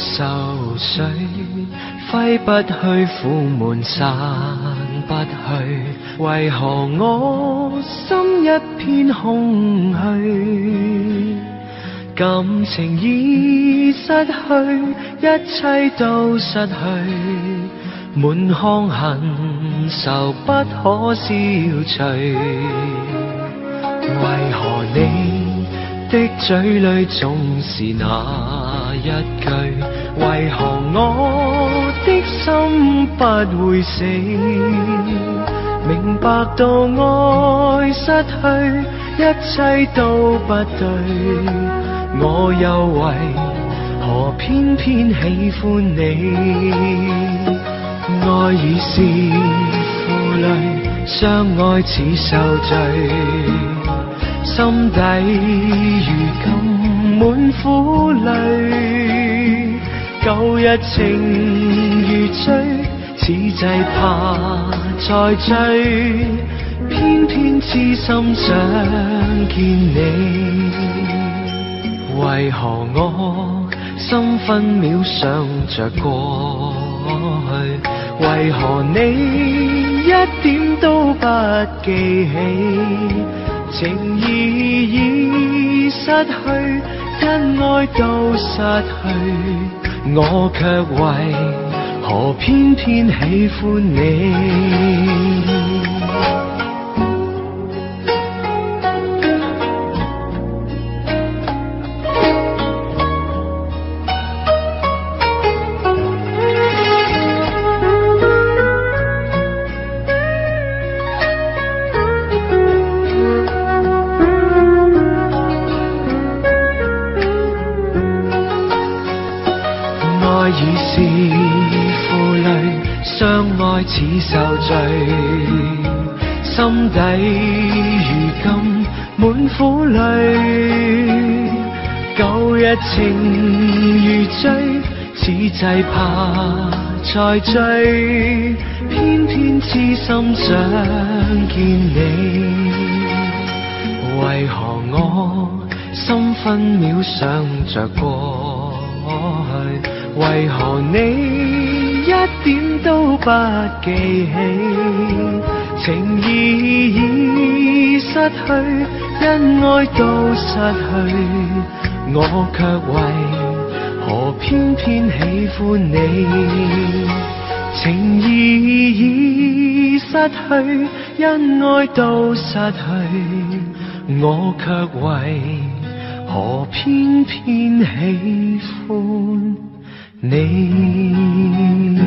愁緒，揮不去，苦悶散不去，為何我心一片空虛？感情已失去，一切都失去，滿腔恨愁不可消除。為何你的嘴裏總是那一句？為何我的心不會死？明白到愛失去，一切都不對，我又為何偏偏喜歡你？愛已是負累，相愛似受罪，心底如今滿苦淚，舊日情如醉，此際怕再追，偏偏痴心想見你。為何我心分秒想着過去？為何你一點都不記起？情意已失去，因愛都失去，我卻為何偏偏喜歡你？似受罪，心底如今滿苦淚，舊日情如醉，此際怕再追，偏偏痴心想見你。為何我心分秒想着過去？為何你一點都不記起？情意已失去，因愛都失去，我卻為何偏偏喜歡你？情意已失去，因愛都失去，我卻為何偏偏喜歡你？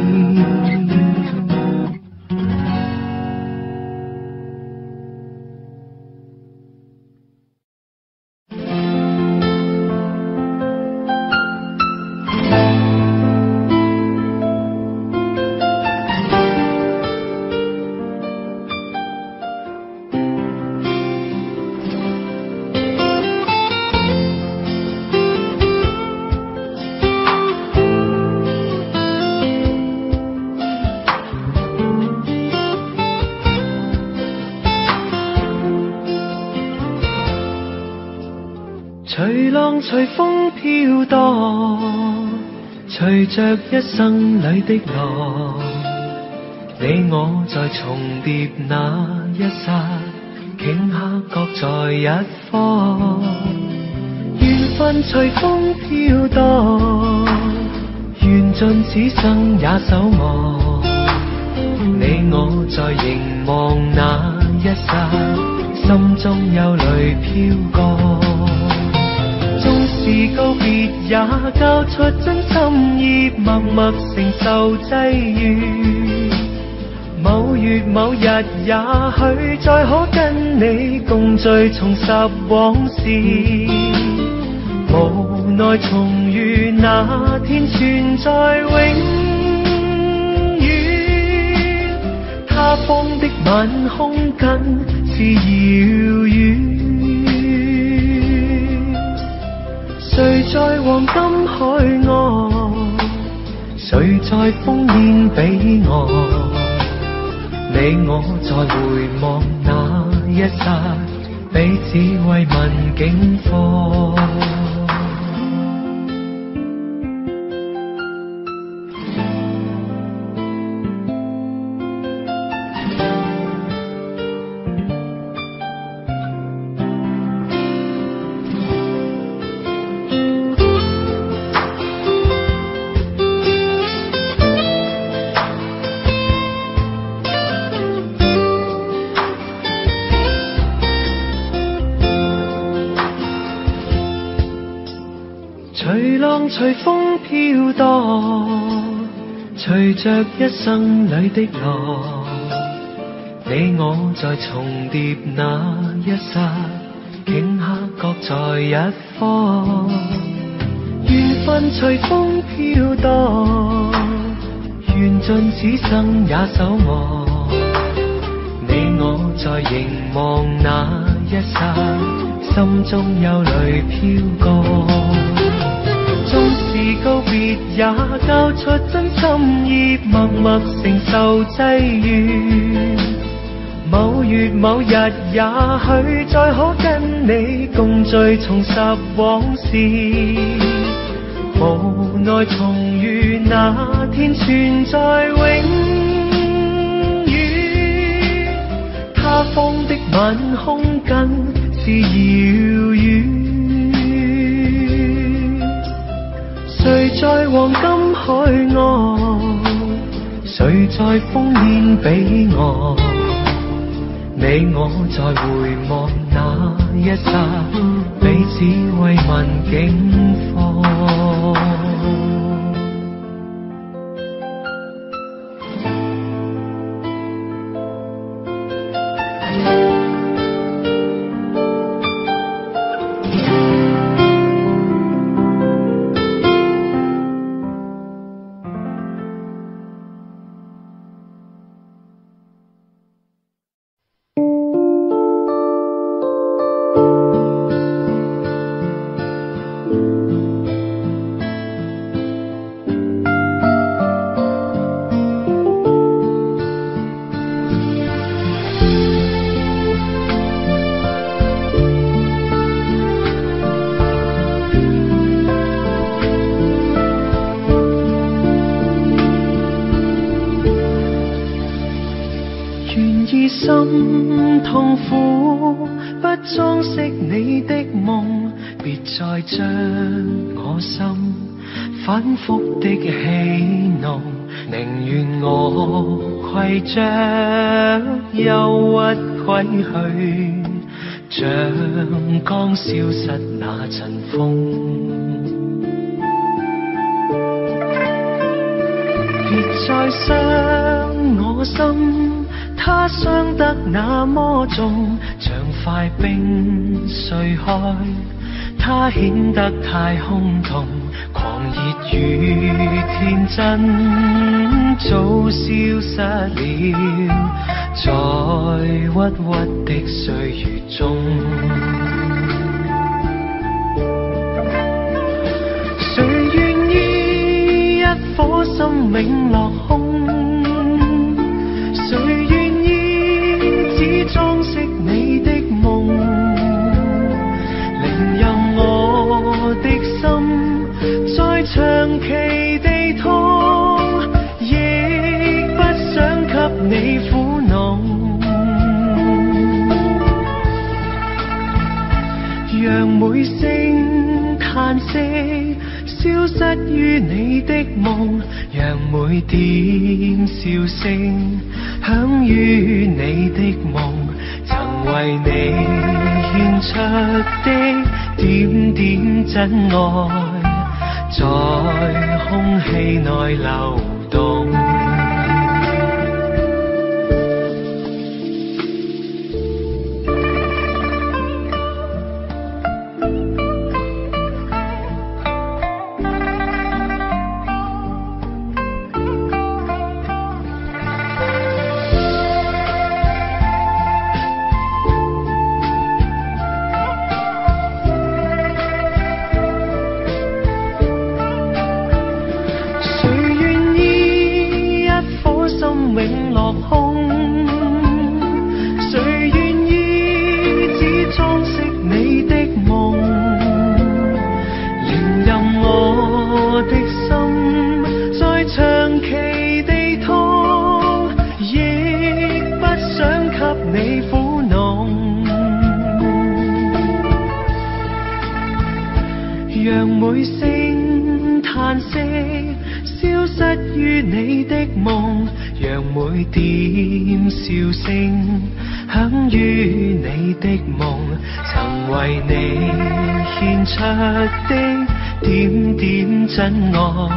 隨浪隨風飄蕩，隨着一生裏的浪，你我在重疊那一剎，頃刻各在一方。緣分隨風飄蕩，緣盡此生也守望。你我在凝望那一剎，心中憂慮飄過。縱是告別也交出真心意，默默承受際遇。某月某日也許再可跟你共聚重拾往事，無奈重遇那天存在永遠，他方的晚空更是遙遠。誰在黃金海岸，誰在烽煙彼岸，你我在回望那一剎，彼此慰問境況。 隨風飄蕩，隨着一生裏的浪，你我在重疊那一剎，頃刻各在一方。緣分隨風飄蕩，緣盡此生也守望。你我在凝望那一剎，心中憂慮飄過。縱是告別也交出真心意，默默承受際遇。某月某日也許再可跟你共聚重拾往事，無奈重遇那天存在永遠，他方的晚空更是遙遠。誰在黃金海岸，誰在烽煙彼岸，你我在回望那一剎，彼此慰問境況。心痛苦，不裝飾你的夢，別再將我心反覆的戲弄，寧願我攜着憂鬱歸去，像剛消失那陣風。別再傷我心，它傷得那麼重，像塊冰碎開，它顯得太空洞，狂熱與天真早消失了，在鬱鬱的歲月中。誰願意一顆心永落空？裝飾你的夢，寧任我的心再長期地痛，亦不想給你苦惱。讓每聲嘆息消失於你的夢，讓每點笑聲響於你的夢，曾為你獻出的點點真愛，在空氣內流動。永落空，誰願意只裝飾你的夢，寧任我的心再長期地痛，亦不想給你苦惱。讓每聲嘆息消失於你的夢，讓每點笑聲響於你的夢，曾為你獻出的點點真愛，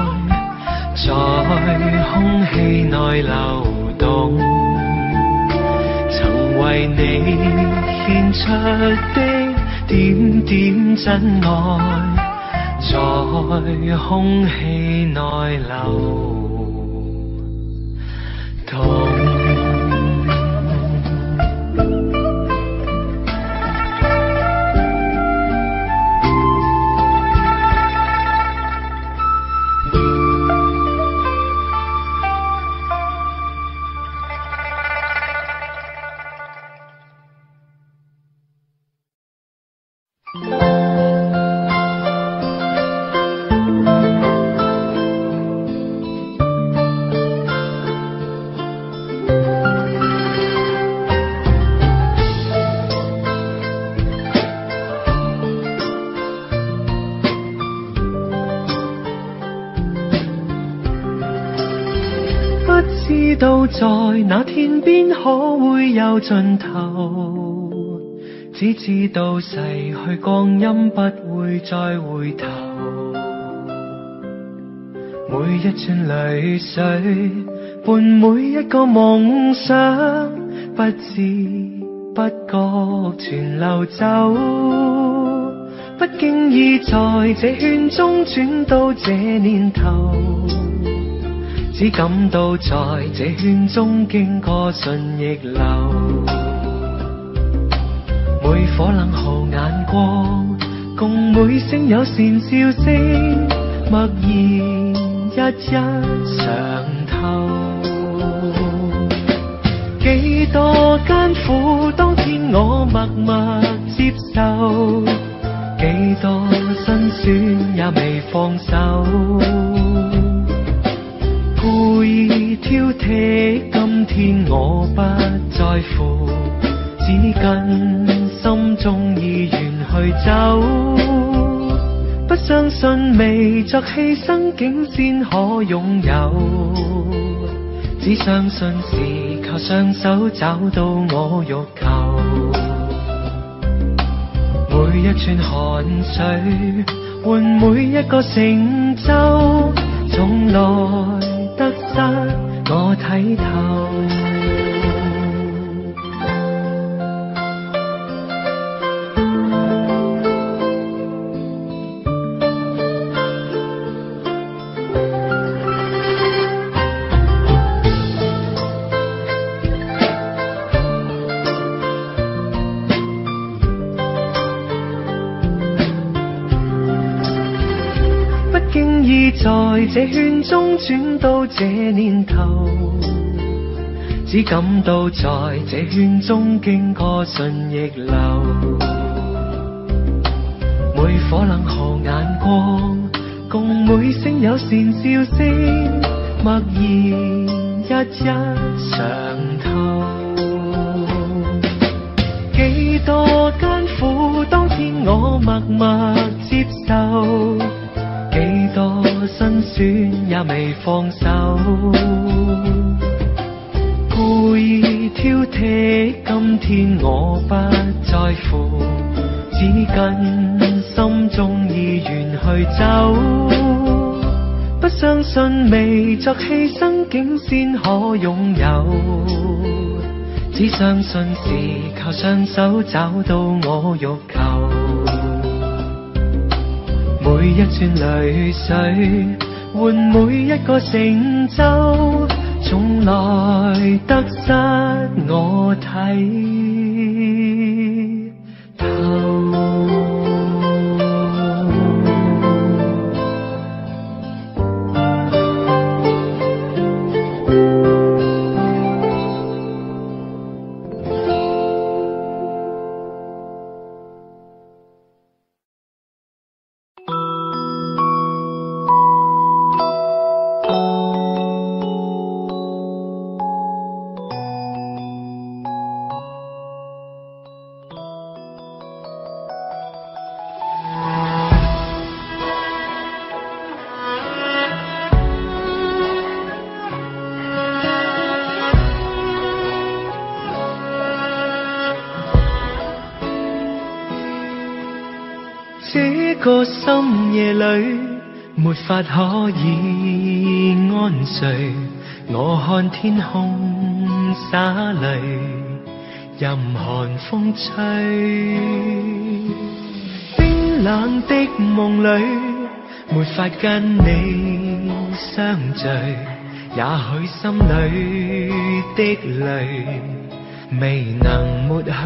在空氣內流動，曾為你獻出的點點真愛，在空氣內流動。知道在那天邊可會有盡頭，只知道逝去光陰不會再回頭，每一串淚水伴每一個夢想，不知不覺全流走，不經意在這圈中轉到這年頭，只感到在這圈中經過順逆流，每顆冷酷眼光，共每聲友善笑聲，默然一一嘗透。幾多艱苦，當天我默默接受，幾多辛酸也未放手。故意挑剔，今天我不在乎，只跟心中意願去走。不相信未作犧牲竟先可擁有，只相信是靠雙手找到我欲求。每一串汗水換每一個成就，從來得失我睇透。不經意在這圈中轉到這年頭，只感到在這圈中經過順逆流，每顆冷酷眼光，共每聲友善笑聲，默然一一嘗透。幾多艱苦，當天我默默接受，幾多辛酸也未放手，故意挑剔，今天我不在乎，只跟心中意願去走。不相信未作犧牲竟先可擁有，只相信是靠雙手找到我欲求。每一串淚水換每一個成就，從來得失我睇透。 個深夜裏，沒法可以安睡。我看天空灑淚，任寒風吹。冰冷的夢裏，沒法跟你相聚。也許心裏的淚未能抹去，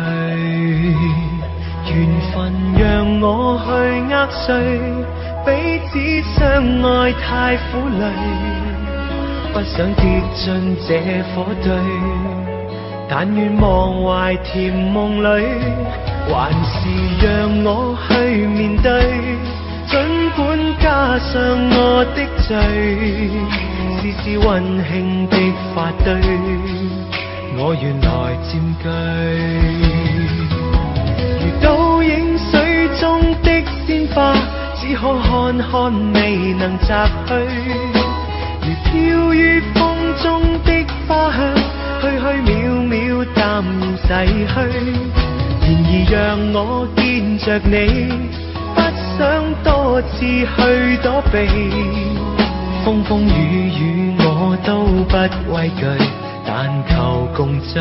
緣分讓我去握碎，彼此相愛太苦累，不想跌進這火堆，但願忘懷甜夢裏，還是讓我去面對，儘管加上我的罪，絲絲溫馨的發堆，我原來佔據。如倒影水中的鮮花，只可看看未能摘去，如飄於風中的花香，虛虛渺渺淡然逝去。然而讓我見着你，不想多次去躲避，風風雨雨我都不畏懼，但求共醉。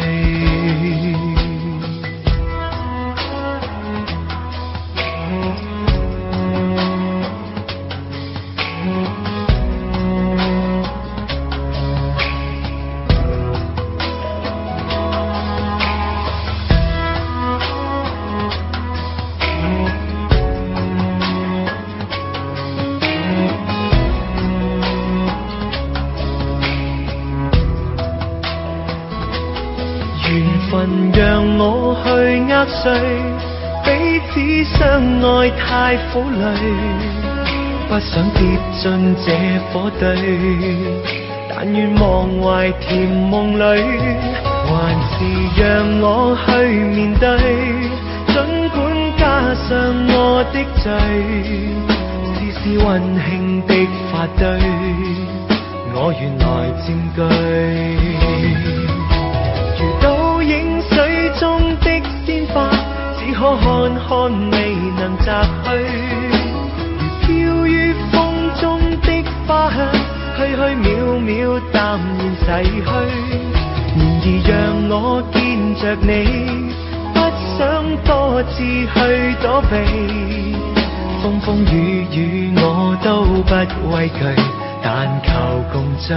讓我去握碎，彼此相愛太苦累，不想跌進這火堆，但願忘懷甜夢裏，還是讓我去面對，儘管加上我的罪，絲絲溫馨的發堆，我原來佔據。倒影水中的鮮花，只可看看未能摘去，如飄於風中的花香，虛虛渺渺淡然逝去。然而讓我見着你，不想多次去躲避，風風雨雨我都不畏懼，但求共醉。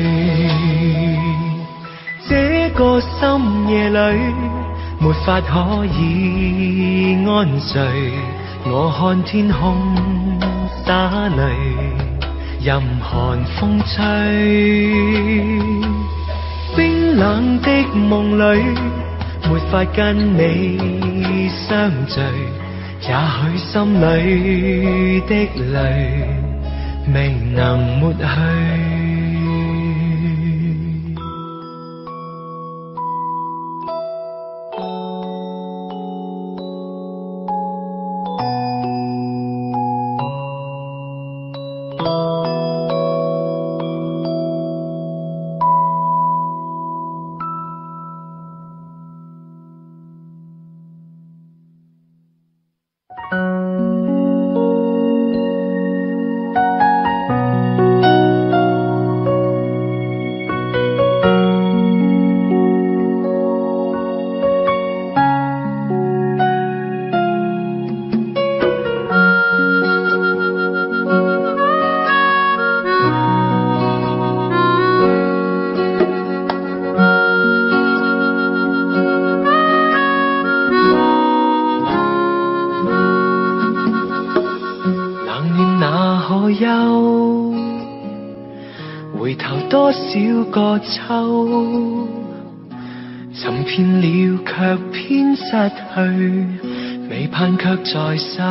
這個深夜裏，沒法可以安睡。我看天空灑淚，任寒風吹。冰冷的夢裏，沒法跟你相聚。也許心裏的淚未能抹去。回頭多少個秋，尋遍了卻偏失去，未盼卻在手。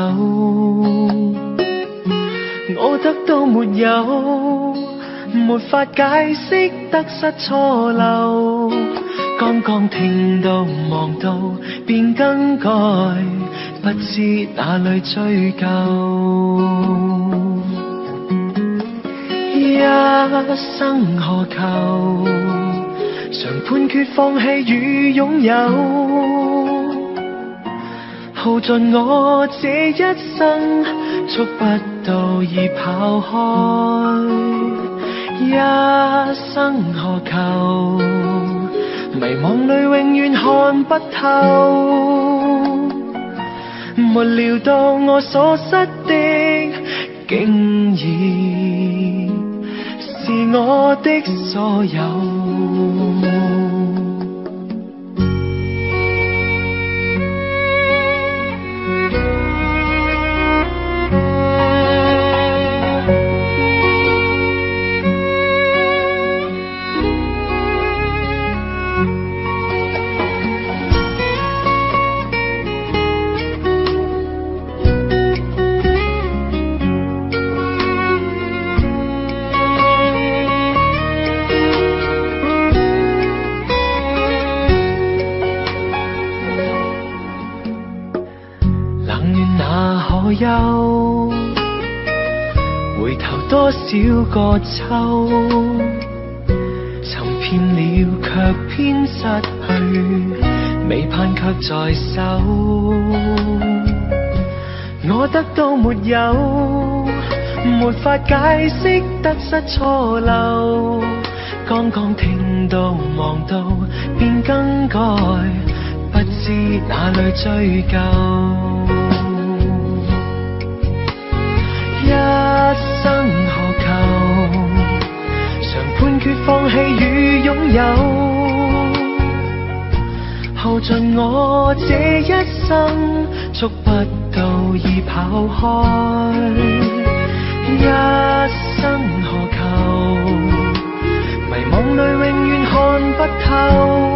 我得到沒有，沒法解釋得失錯漏，剛剛聽到望到便更改，不知哪裏追究。一生何求，常判決放棄與擁有， 耗盡我這一生，觸不到已跑開，一生何求？迷惘裏永遠看不透，沒料到我所失的，竟然是我的所有。憂，回頭多少個秋，尋遍了卻偏失去，未盼卻在手。我得到沒有，沒法解釋得失錯漏，剛剛聽到望到便更改，不知哪裏追究。一生何求？常判決放棄與擁有，耗盡我這一生，觸不到已跑開。一生何求？迷惘裏永遠看不透，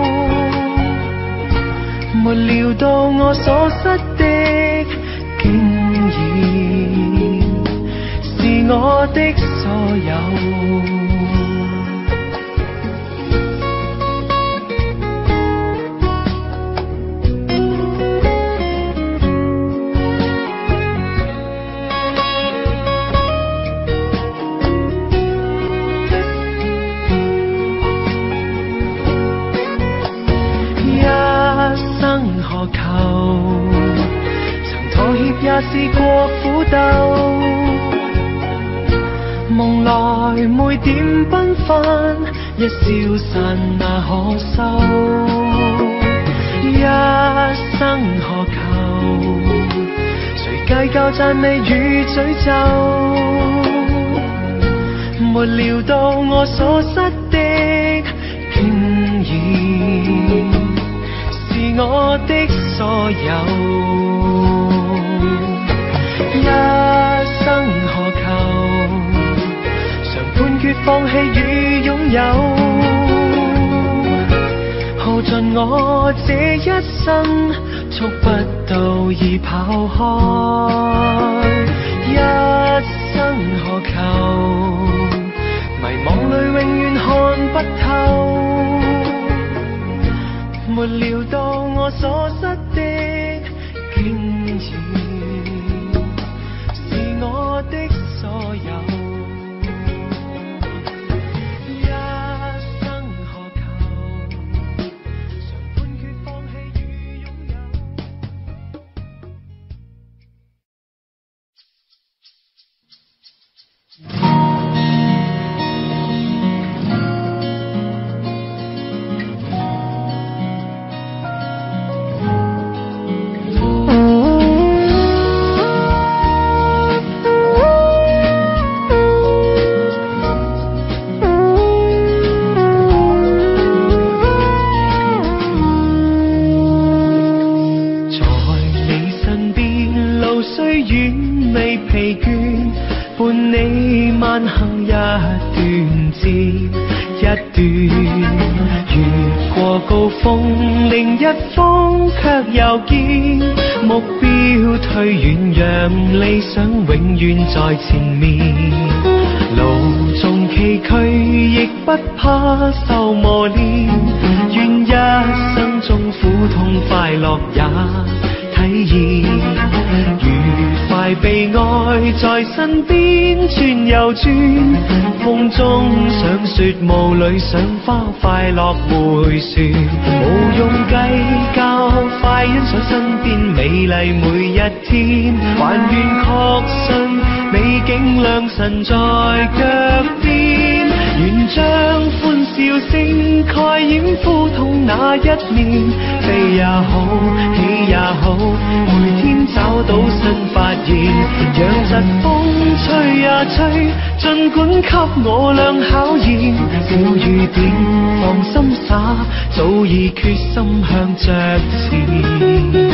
沒料到我所失的，竟然是我的所有。也試過苦鬥，夢來每點繽紛，一消散那可收。一生何求？誰計較讚美與詛咒？沒料到我所失的，竟然是我的所有。一生何求？常判決放棄與擁有，耗盡我這一生，觸不到已跑開。一生何求？迷惘裏永遠看不透，沒料到我所失的，竟然我的所有。一生何求？常判決放棄與擁有。退遠，讓理想永遠在前面。路縱崎嶇，亦不怕受磨練。願一生中苦痛快樂也體驗。愉快悲哀在身邊轉又轉， 風中想說霧裏賞花快樂回旋，無用計較，快欣賞身邊美麗每一天，還願確信美景良辰在腳邊，願將歡笑聲蓋掩苦痛那一面，悲也好，喜也好，每天找到新發現，讓疾風吹呀吹，儘管給我倆考驗，小雨點放心灑，早已決心向着前。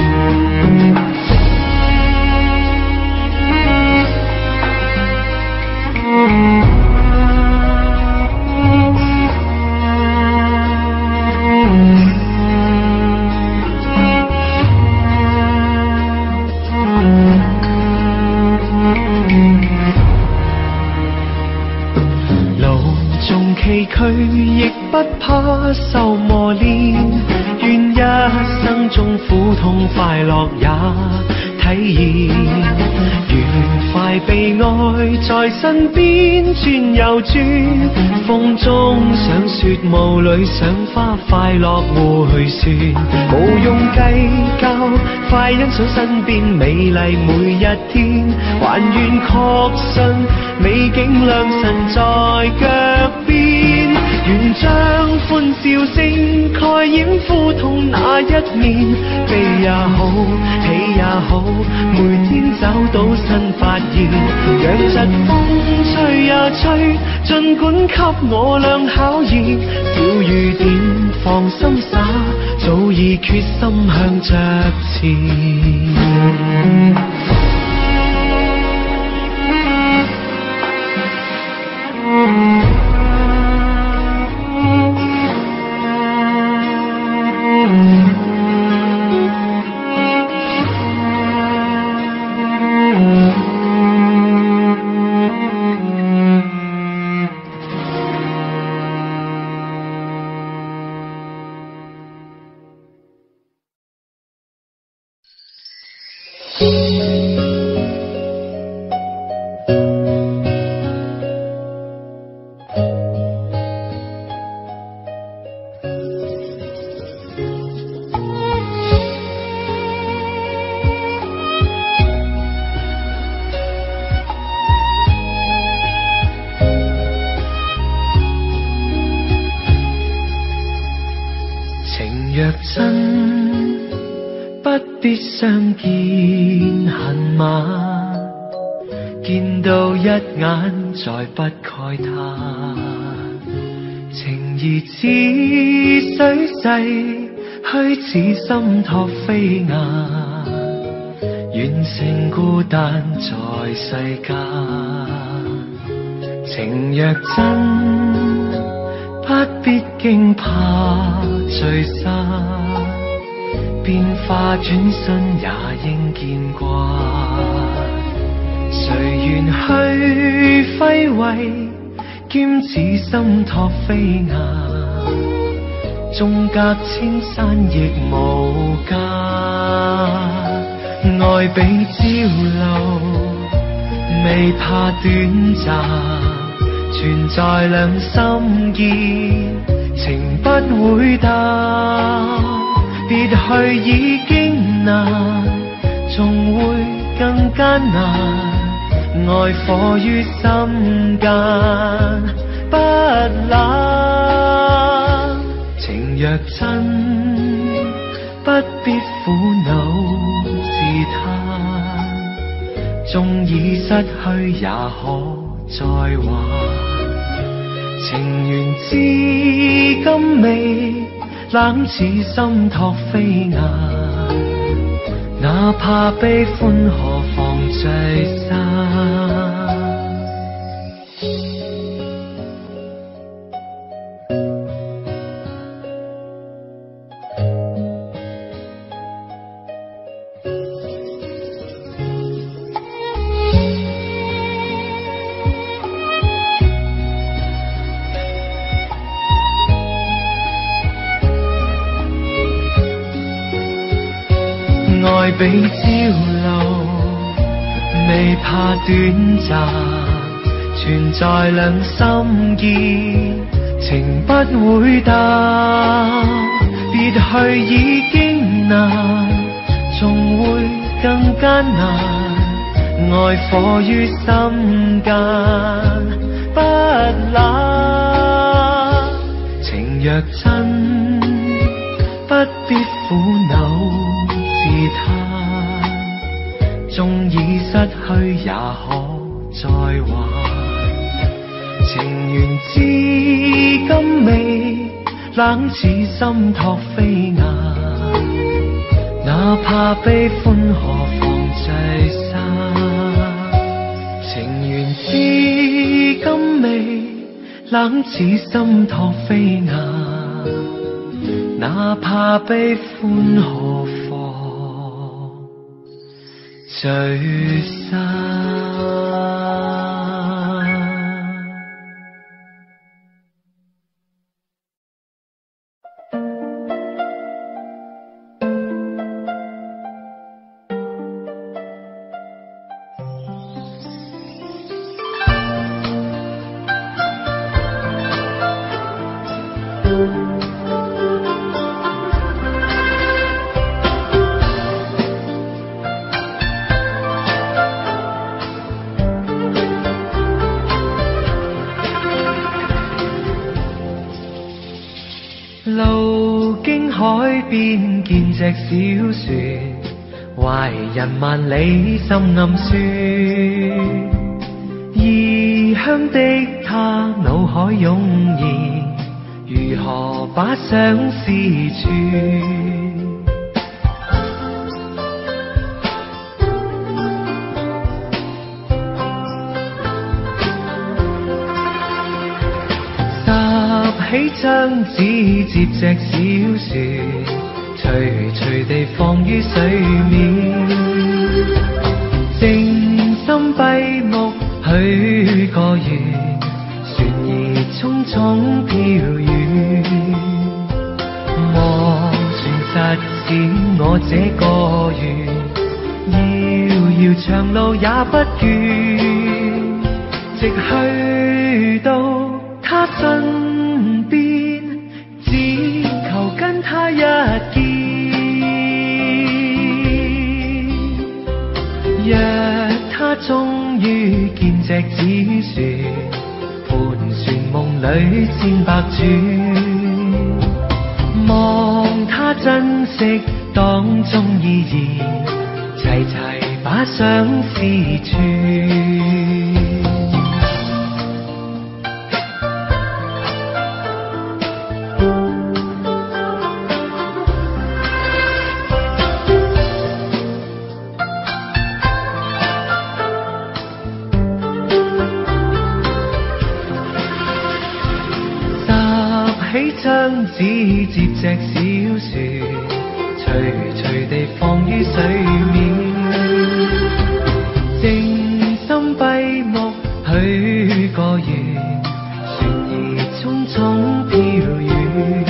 崎嶇亦不怕受磨練，願一生中苦痛快樂也體驗，愉快被愛在身邊轉又轉，風中想雪霧裏賞花快樂回旋，無用計較，快欣賞身邊美麗每一天，還願確信美景良辰在腳邊，願將歡笑聲蓋掩苦痛那一面，悲也好，喜也好，每天找到新發現，讓疾風吹呀吹，儘管給我倆考驗，小雨點放心灑，早已決心向着前。若真不必相見恨晚，見到一眼再不慨嘆，情義似水逝，虛似心託飛雁，願成孤單在世間。情若真不必驚怕聚散，變化轉身也應見慣。誰願去揮慧，兼此心託飛雁，縱隔千山亦無間。愛比朝露，未怕短暫，存在兩心間，情不會淡。別去已經難，仲會更艱難。愛火於心間不冷，情若真不必苦惱自嘆，縱已失去也可再還。情緣至今未冷似心託飛雁，哪怕悲歡何妨聚散。愛比朝露，未怕短暫， 存在兩心意，情不會淡，別去已經難，仲會更艱難。愛火於心間，不冷。情若真，不必苦惱自嘆，縱已失去也可再還。情緣至今未冷似心托飛雁，哪怕悲歡何妨聚散。情緣至今未冷似心托飛雁，哪怕悲歡何妨聚散。路經海邊見隻小船，懷人萬里心暗酸。異鄉的他腦海湧現，如何把相思串？起張紙接隻小船，隨隨地放於水面。靜心閉目許個願，船兒匆匆飄遠。望船實踐我這個願，遙遙長路也不倦，直去到他身邊，只求跟他一見。若他終於見隻紙船，盤旋夢裏千百轉，望他珍惜當中意義，齊齊把相思串。起張紙接隻小船，隨隨地放於水面。靜心閉目許個願，船兒匆匆飄遠。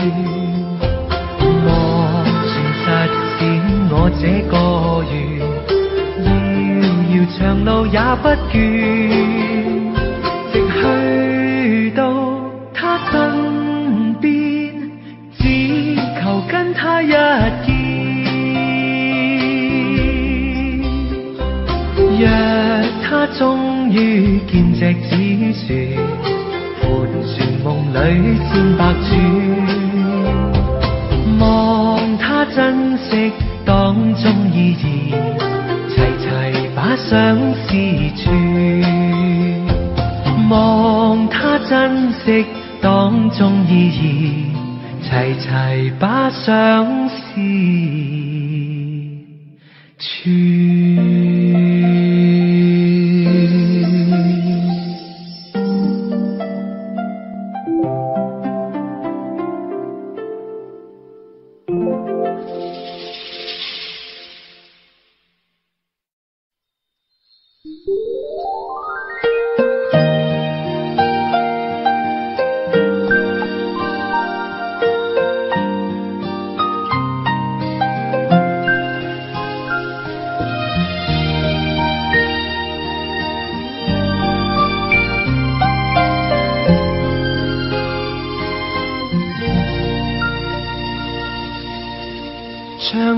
望船實踐我這個願，遙遙長路也不倦，直去到他身邊，只求跟他一見。若他終於見隻紙船，盤旋夢裏千百轉，望他珍惜當中意義，齊齊把相思串。望他珍惜當中意義，齊齊把相思串。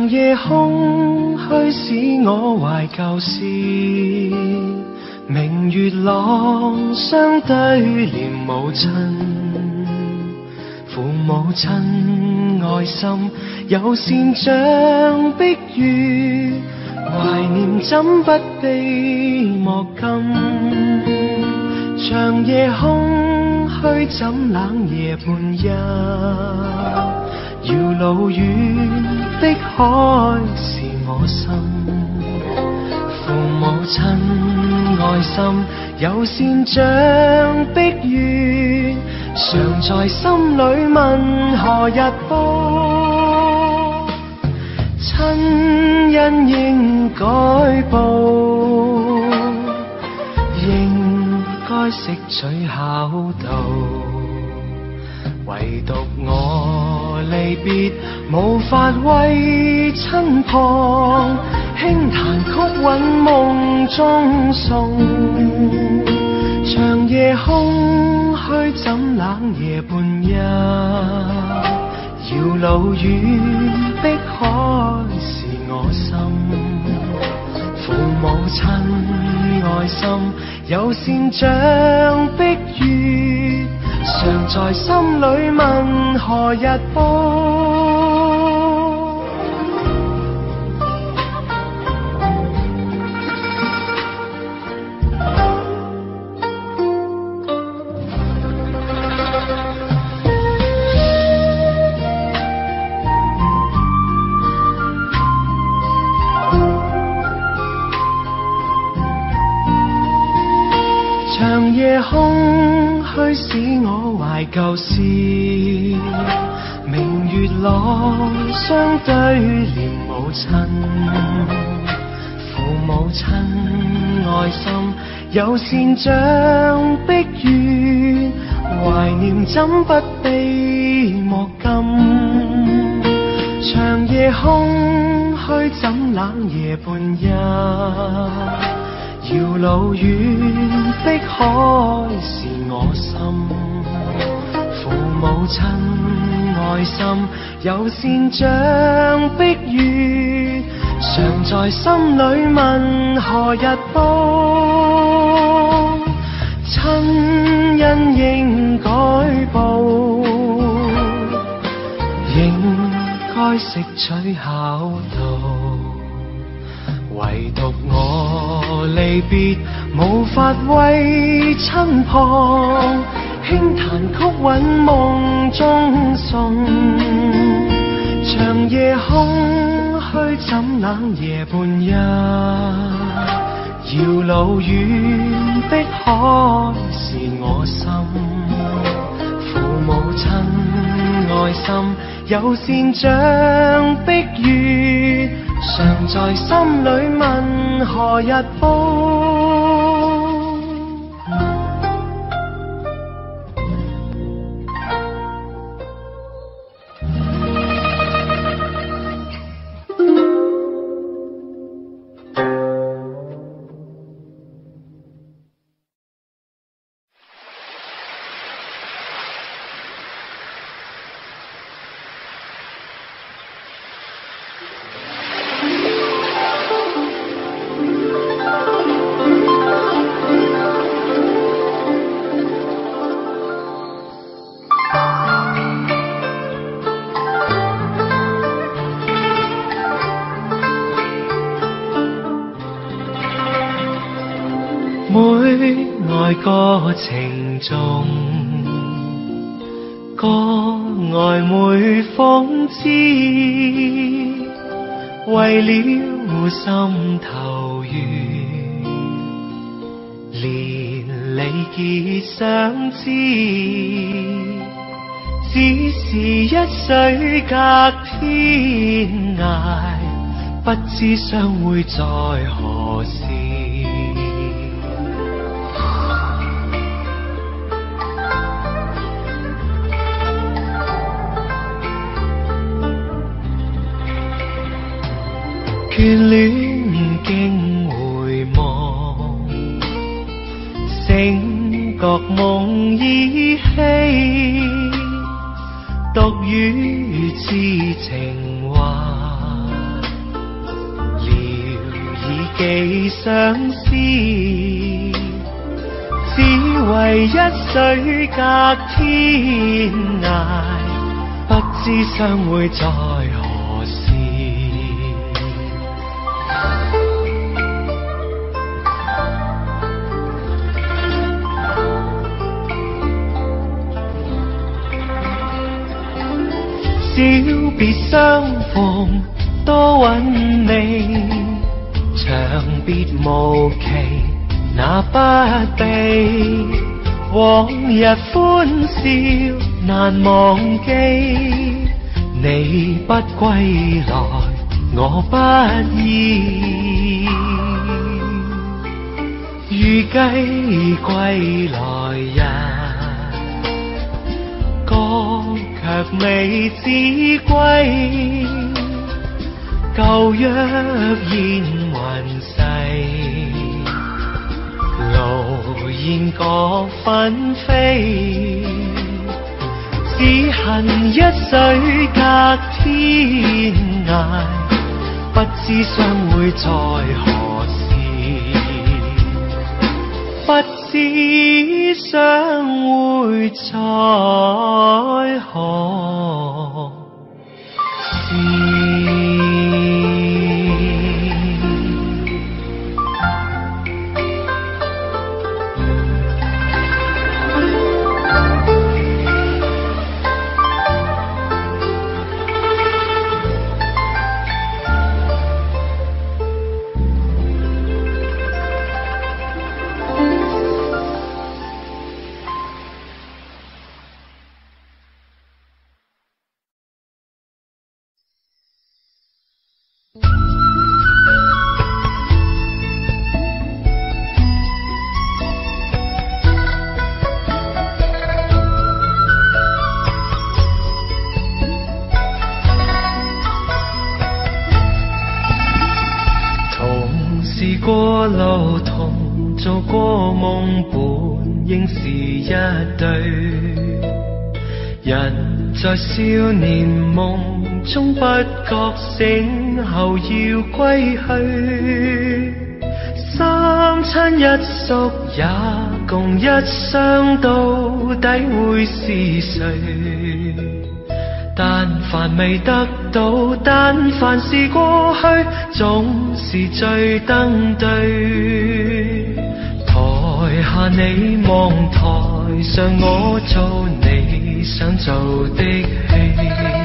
長夜空虛使我懷舊事，明月朗相對念母親，父母親愛心有善像碧月，懷念怎不悲莫禁。長夜空虛怎冷夜半夜，遙路遠碧海是我心，父母親愛心有善像碧月，常在心裏問何日報，親恩應該報，應該識取孝道，唯獨我離別無法為親旁，輕彈曲韻夢中送。長夜空虛怎冷夜半夜，遙路遠碧海是我心，父母親愛心有善像碧月，常在心裏問何日報。長夜空虛使我懷舊事，明月朗相對念母親，父母親愛心有善像碧月，懷念怎不悲莫禁。長夜空虛怎冷夜半夜，遙路遠碧海是我心，父母親愛心有善像碧月，常在心裏問何日報，親恩應該報，應該識取孝道，唯獨我離別無法為親旁，輕彈曲韻夢中送。長夜空虛怎冷夜半夜，遙路遠碧海是我心，父母親愛心有善像碧月，常在心裏問何日報。愛歌情重，歌愛每風知，為了心頭緣，連理結相知，只是一水隔天涯，不知相會在何時。眷戀經回望，醒覺夢依稀，獨語知情話， 寄相思，只為一水隔天涯，不知相會在何時。小別相逢多韻味，長別無期那不避，往日歡笑難忘記，你不歸來我不依，預計歸來日，歌卻未知歸，舊約現還世，路現各紛飛，只恨一水隔天涯，不知相會在何時，不知相會在何時。過路同做過夢，本應是一對。人在少年夢中不覺醒後要歸去，三親一宿也共一雙，到底會是誰？但凡未得到，但凡是過去，總是最登對。台下你望，台上我做你想做的戲。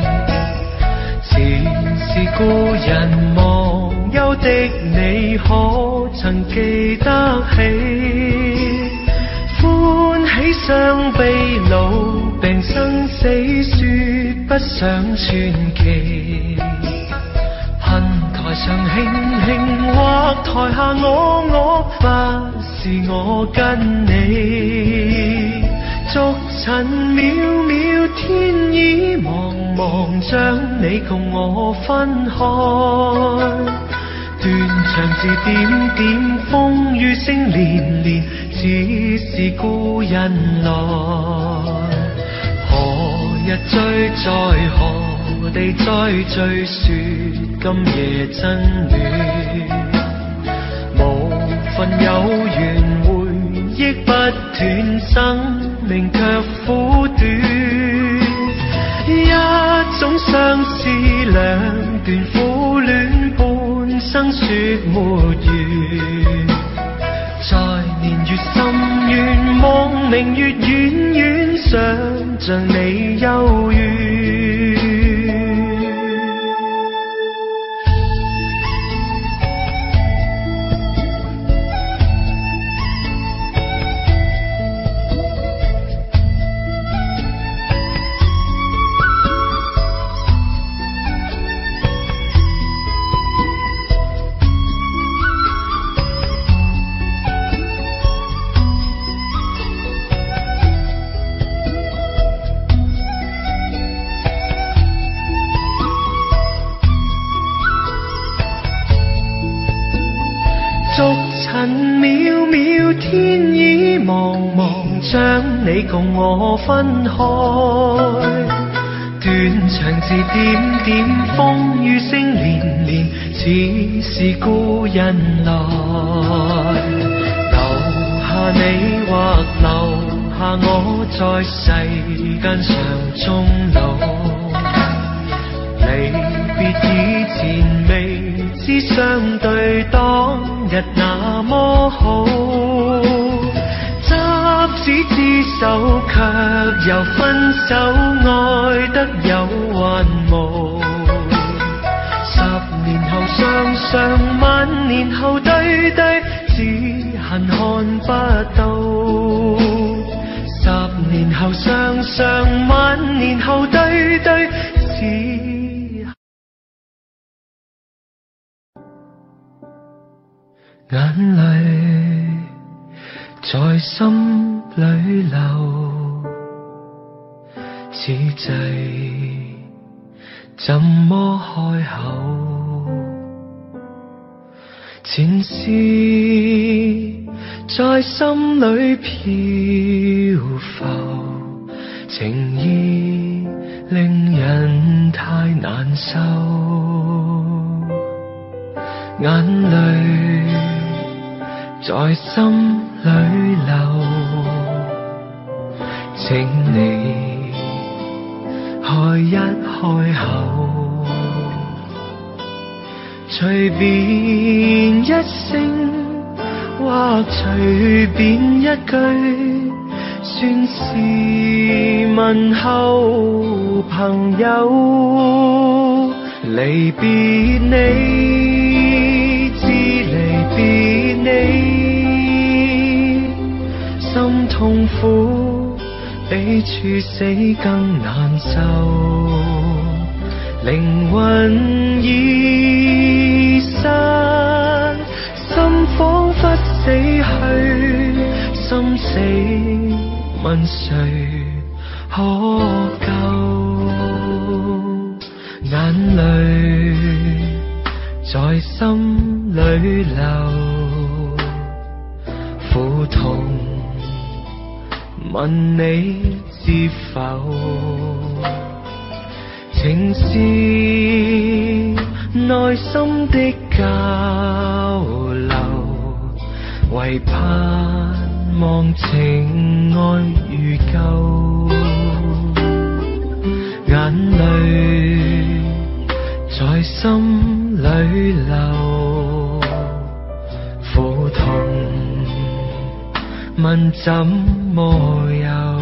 前是故人忘憂的你，可曾記得起？歡喜傷悲老病生死，說不上傳奇。恨台上輕輕，或台下我，不是我跟你。逐塵渺渺，天意茫茫，將你共我分開。斷腸字點點，風雨聲連連，只是故人來。何日追，在何地再聚，說今夜真戀。無份有緣，回憶不斷，生命卻苦短。一種相思，兩段苦戀，半生說沒完。在年月深淵，望明月遠遠，想像你幽怨。逐塵渺渺，天意茫茫，將你共我分開。 斷腸字點點，風雨聲連連，似是故人來。留下你或留下我，在世間上終老。離別以前未知相對當日那麼好。執子之手，卻又分手，愛得有還無。10年後雙雙，萬年後對對，只恨看不到。10年後雙雙，萬年後對對，只眼淚在心裏流，此際怎麼開口？前事在心裏漂浮，情意令人太難受，眼淚在心裏流，請你開一開口，隨便一聲或隨便一句，算是問候朋友。離別你，知離別你，心痛苦比處死更難受，靈魂已散，心彷彿死去，心死問誰可救？眼淚在心裏流，苦痛問你知否？情是內心的交流，唯盼望情愛如舊。眼淚在心裏流，苦痛問怎麼有？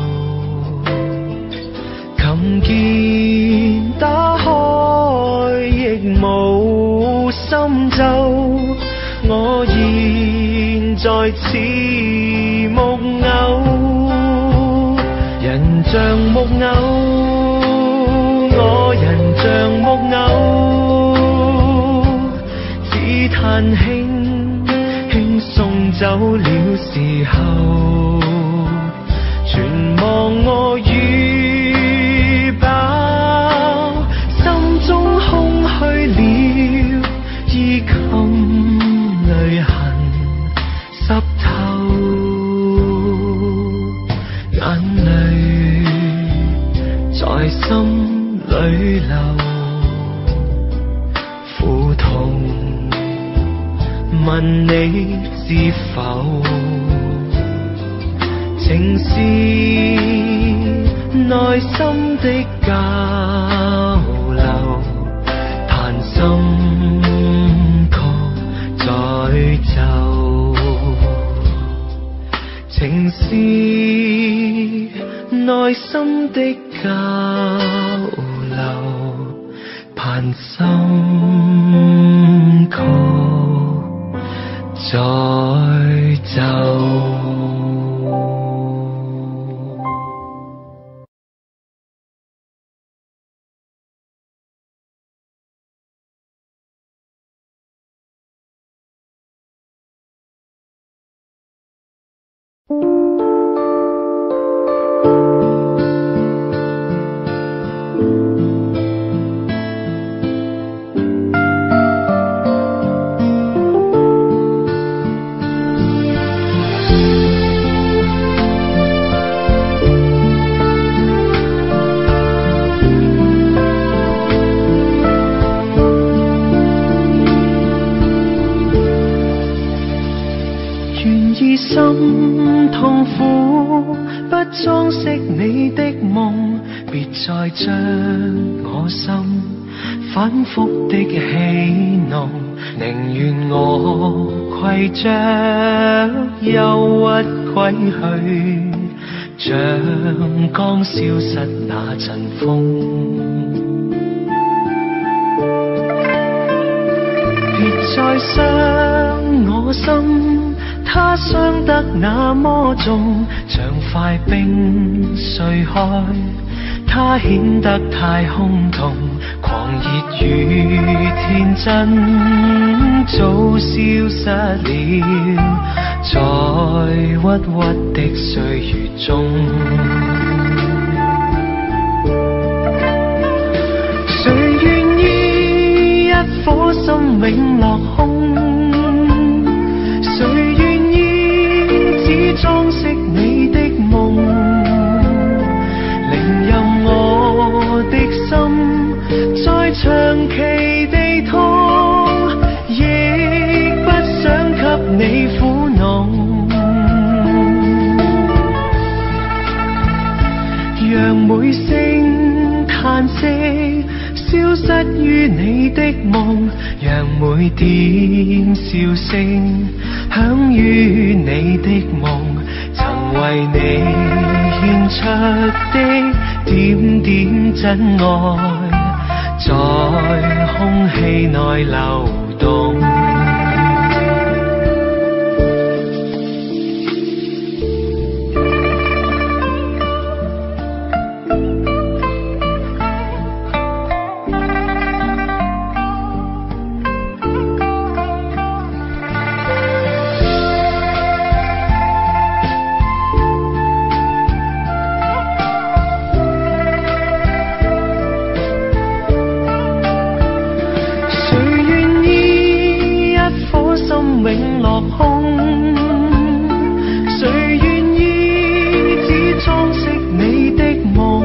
琴鍵打開亦無心奏，我現在似木偶，人像木偶，我人像木偶，只嘆輕送走了時候，全忘我預飽，心中空虛了，衣襟淚痕濕透，眼淚在心裏流，苦痛問你知否？情是內心的交流，彈心曲在奏。情是內心的交流，盼心曲在奏。 再將我心反覆的戲弄，寧願我攜着憂鬱歸去，像剛消失那陣風。別再傷我心，它傷得那麼重，像塊冰碎開，它顯得太空洞，狂熱與天真早消失了，在鬱鬱的歲月中。誰願意一顆心永落空？誰願意只裝飾你的夢？寧任我的心再長期地痛，亦不想給你苦惱。讓每聲嘆息消失於你的夢，讓每點笑聲響於你的夢，曾為你獻出的點點真愛，在空氣內流動。永落空，誰願意只裝飾你的夢？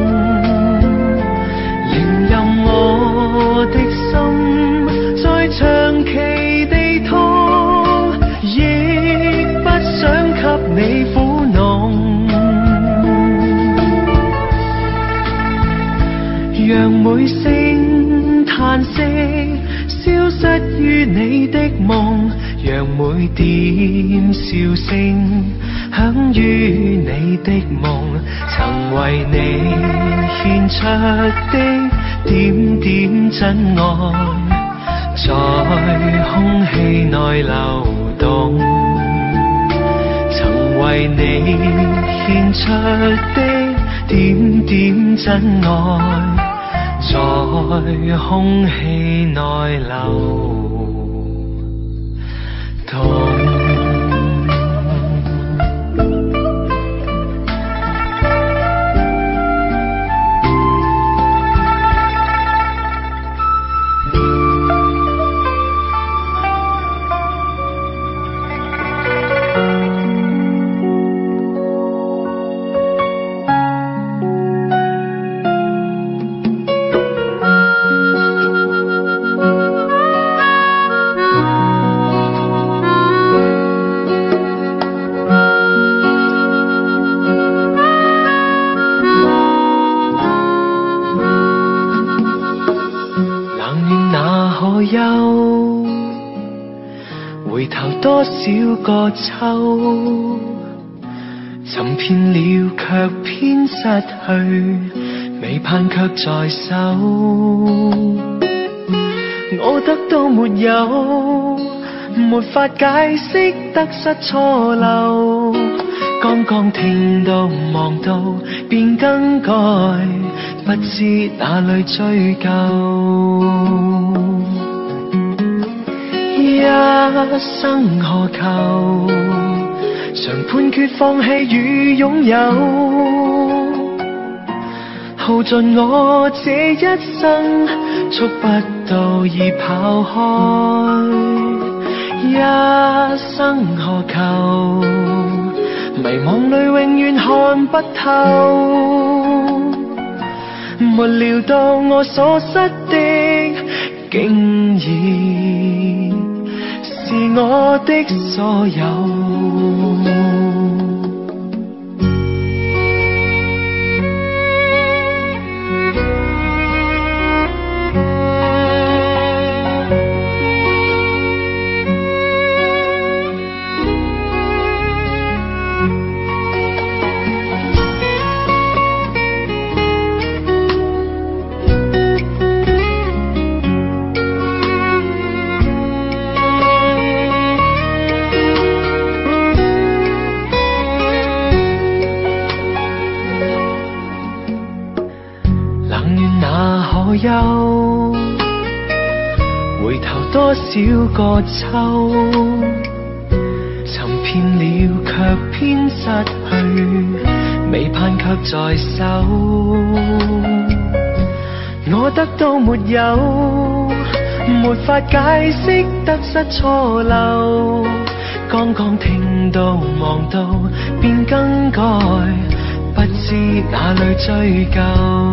寧任我的心再長期地痛，亦不想給你苦惱。讓每聲嘆息消失於你的夢，讓每點笑聲響於你的夢，曾為你獻出的點點真愛，在空氣內流動。曾為你獻出的點點真愛，在空氣內流動。回頭多少個秋，尋遍了卻偏失去，未盼卻在手。我得到沒有，沒法解釋得失錯漏，剛剛聽到望到便更改，不知哪裏追究。一生何求，常判決放棄與擁有，耗盡我這一生，觸不到已跑開。一生何求，迷惘裏永遠看不透，沒料到我所失的竟然是我的所有。 左右，回頭多少個秋，尋遍了卻偏失去，未盼卻在手。我得到沒有，沒法解釋得失錯漏，剛剛聽到望到便更改，不知哪裏追究。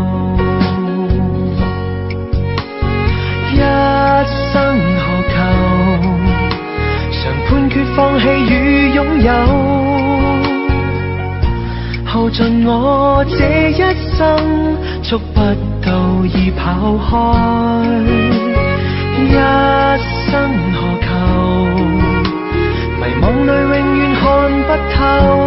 一生何求，常判決放棄與擁有，耗盡我這一生，觸不到已跑開。一生何求，迷惘裏永遠看不透，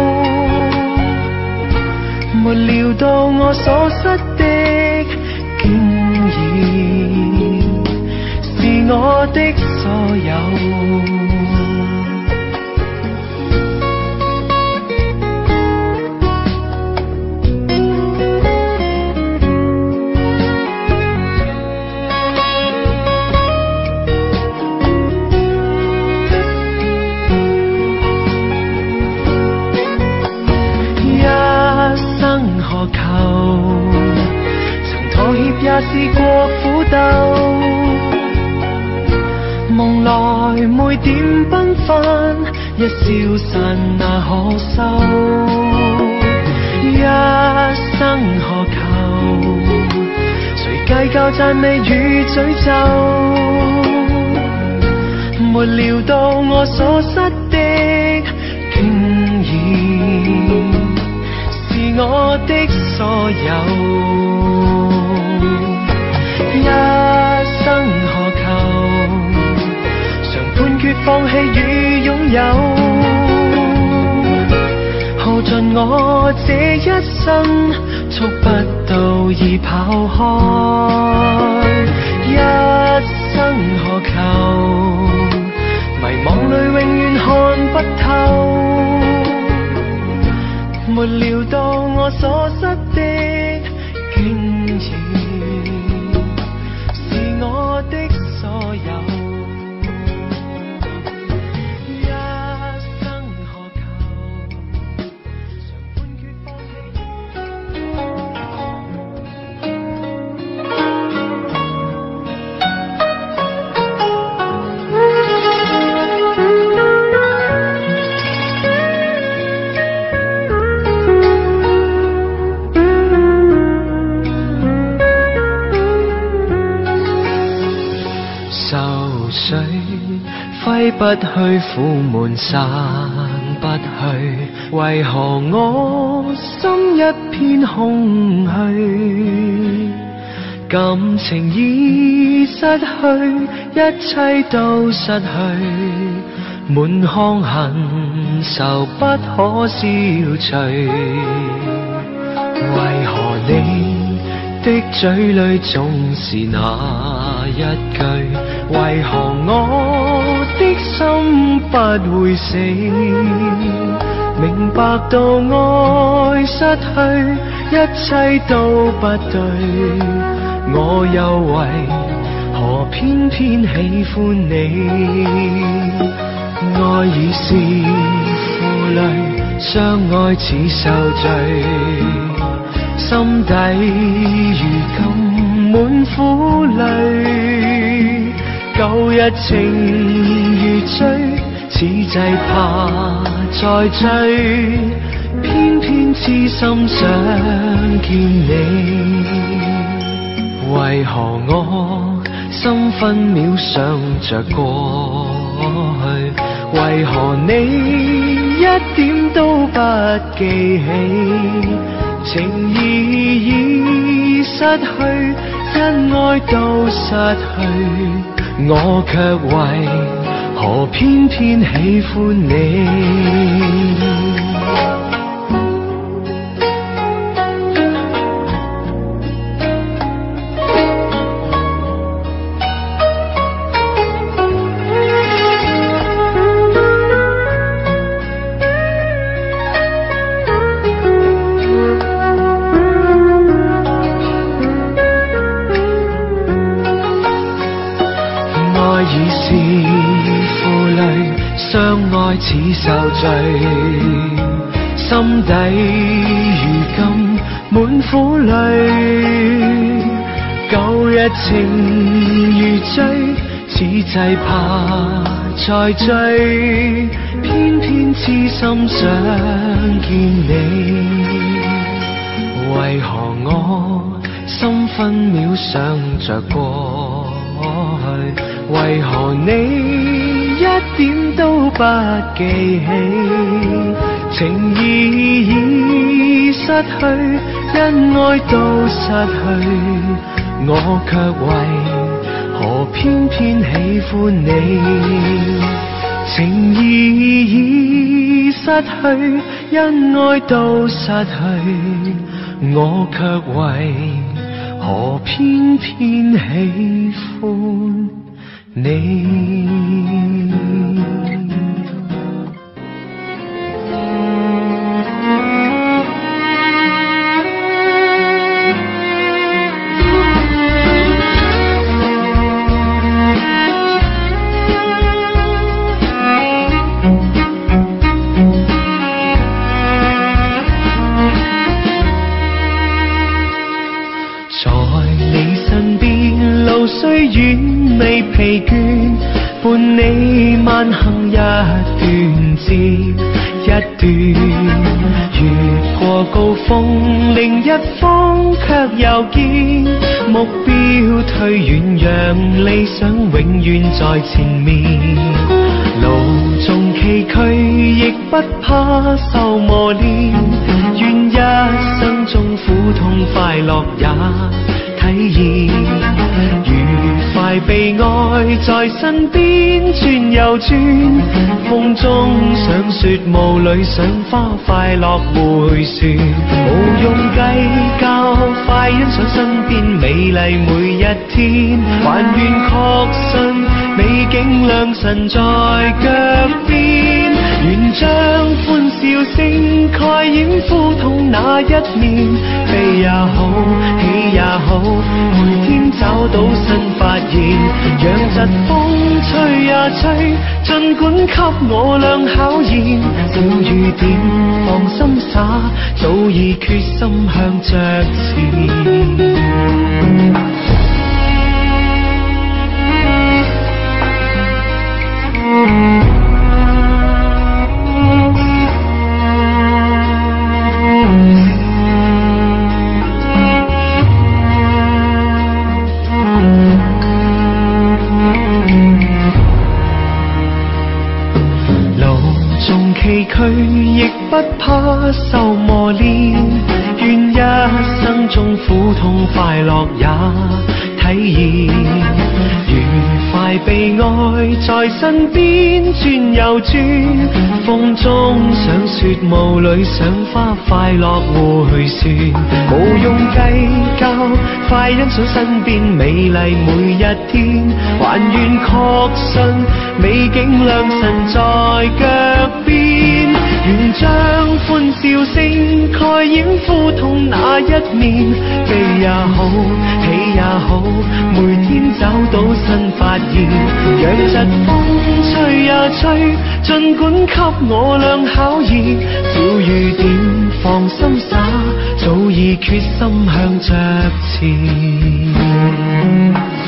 沒料到我所失的竟然是我的所有。也試過苦鬥，夢來每點繽紛，一消散那可收。一生何求，誰計較讚美與詛咒，沒料到我所失的竟然是我的所有。一生何求，常判決放棄與擁有，耗盡我這一生，觸不到已跑開。一生何求，迷惘裏永遠看不透，沒料到我所失的竟然我的所有。一生何求，常判決放揮不去，苦悶散不去，為何我心一片空虛？感情已失去，一切都失去，滿腔恨愁不可消除。為何你的嘴裏總是那一句？為何我的心不會死？明白到愛失去，一切都不對，我又為何偏偏喜歡你？愛已是負累，相愛似受罪，心底如今滿苦淚，舊日情如醉，此際怕再追，偏偏痴心想見你。為何我心分秒想着過去？為何你一點都不記起？情義已失去，恩愛都失去，我卻為何偏偏喜歡你？ 似受罪，心底如今滿苦淚。舊日情如醉，此際怕再追，偏偏痴心想見你。為何我心分秒想着過去？為何你一點都不記起？情意已失去，因愛都失去，我卻為何偏偏喜歡你？情意已失去，因愛都失去，我卻為何偏偏喜歡你？雖遠未疲倦，伴你慢行一段接一段，越過高峰另一方卻又見目標退遠，讓理想永遠在前面。路縱崎嶇亦不怕受磨練，願一生中苦痛快樂也體驗，愉快被愛在身邊轉又轉，風中想雪霧裏賞花快樂迴旋，無用計較，快欣賞身邊美麗每一天，還願確信美景良辰在腳邊，願將歡笑聲蓋掩苦痛那一面，悲也好，喜也好，每天找到新發現，讓疾風吹呀吹，儘管給我倆考驗，小雨點放心灑，早已決心向着前。崎嶇亦不怕受磨練，願一生中苦痛快樂也體驗，愉快被愛在身邊轉又轉，風中想雪霧裏賞花快樂迴旋，無用計較，快欣賞身邊美麗每一天，還願確信美景良辰在腳邊，願將歡笑聲蓋掩苦痛那一面，悲也好，喜也好，每天找到新發現，讓疾風吹呀吹，儘管給我倆考驗，小雨點放心灑，早已決心向着前。